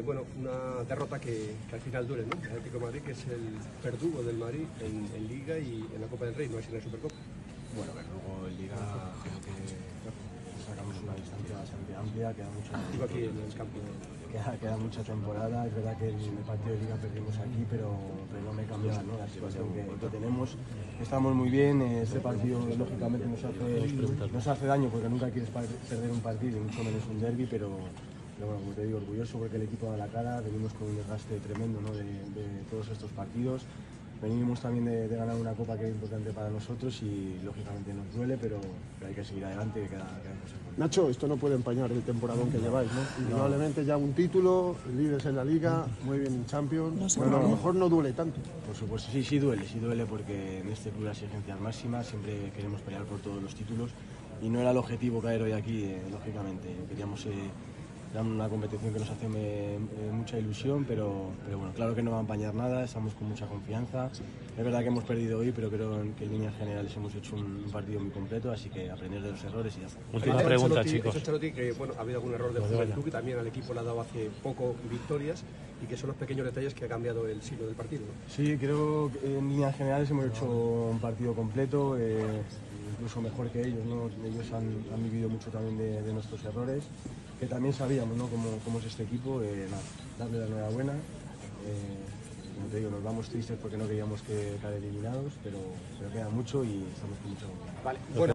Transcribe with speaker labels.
Speaker 1: bueno, una derrota que al final duele, ¿no? El Atlético de Madrid, que es el verdugo del Madrid en Liga y en la Copa del Rey, no es en la Supercopa.
Speaker 2: Bueno, verdugo en Liga creo que sacamos una distancia bastante amplia,
Speaker 1: Digo aquí en el campo.
Speaker 2: Queda mucha temporada. Es verdad que el partido de Liga perdimos aquí, pero no me cambia, ¿no?, la situación que tenemos. Estamos muy bien. Este partido lógicamente nos hace daño porque nunca quieres perder un partido y mucho menos un derbi, pero bueno, como te digo, orgulloso porque el equipo da la cara. Venimos con un desgaste tremendo, ¿no?, de todos estos partidos. Venimos también de ganar una copa que es importante para nosotros y lógicamente nos duele, pero hay que seguir adelante, que queda cosas buenas.
Speaker 3: Nacho, esto no puede empañar el temporadón que lleváis, ¿no? Indudablemente ya un título, líderes en la Liga, muy bien en Champions. Bueno, a lo mejor no duele tanto.
Speaker 2: Por supuesto, sí duele porque en este club la exigencia es máxima, siempre queremos pelear por todos los títulos y no era el objetivo caer hoy aquí, lógicamente. Queríamos era una competición que nos hace mucha ilusión, pero bueno, claro que no va a empañar nada, estamos con mucha confianza. Es verdad que hemos perdido hoy, pero creo que en líneas generales hemos hecho un partido muy completo, así que aprender de los errores y ya está.
Speaker 4: Última pregunta, chicos.
Speaker 1: Ancelotti, que bueno, ha habido algún error de juventud, que también al equipo le ha dado hace poco victorias y que son los pequeños detalles que ha cambiado el signo del partido, ¿no?
Speaker 2: Sí, creo que en líneas generales hemos hecho un partido completo, incluso mejor que ellos, ¿no? Ellos han vivido mucho también de nuestros errores, que también sabíamos, ¿no?, cómo es este equipo. Darle la enhorabuena. Como te digo, nos vamos tristes porque no queríamos caer eliminados, pero queda mucho y estamos con mucha confianza.
Speaker 1: Vale, bueno.